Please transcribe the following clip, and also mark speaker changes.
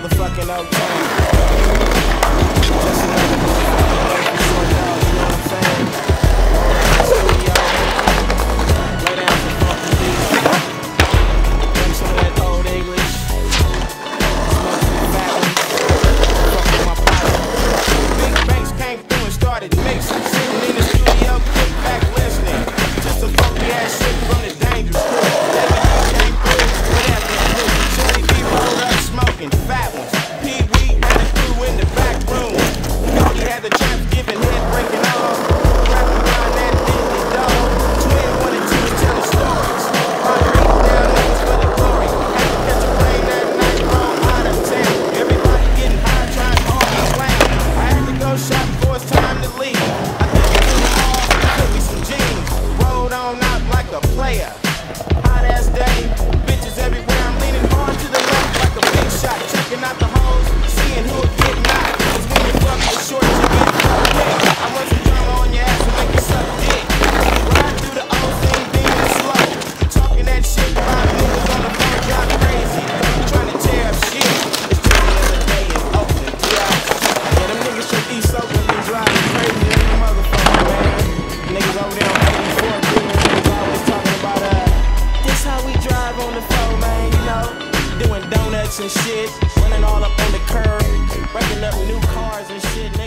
Speaker 1: motherfucking okay. Just another motherfucking short dog, you know what I'm saying? Studio, lay down some funky beats, drink some of that old English, smoke some fat ones, fuck with my partner. Big Banks came through and started mixing, sitting in the studio, kick back listening to some funky ass shit from the Dangerous Crew. Came through with that blue, Shorty B rolled up smoking fat ones. Pee Wee had a crew in the back room. He had the champs giving head breaking off. Rapping behind that dingy dog. Twin wanted to tell the stories. Beat down niggas for the glory. Had to catch a plane that night from out of town. Everybody getting high, trying hard to slam. I had to go shop before it's time to leave. I think I did it all, took me some jeans. Rolled on out like a player. Hot ass day, bitches everywhere. I'm leaning hard to the left like a big shot. Checking out the hoes, seeing who'll get knocked. Cause when you fuck with short, you get fucked with. I want some drama on your ass and make you suck dick. Ride through the old scene, being slow. Talking that shit about niggas on the phone, y'all crazy. Trying to tear up shit. It's just another day in Oakland, yeah. Yeah, them niggas from East Oakland been driving crazy in the motherfucker, man. Niggas over there on 84, niggas always talking about, this how we drive on the phone, man, you know. Doing donuts and shit, running all up on the curb, breaking up new cars and shit.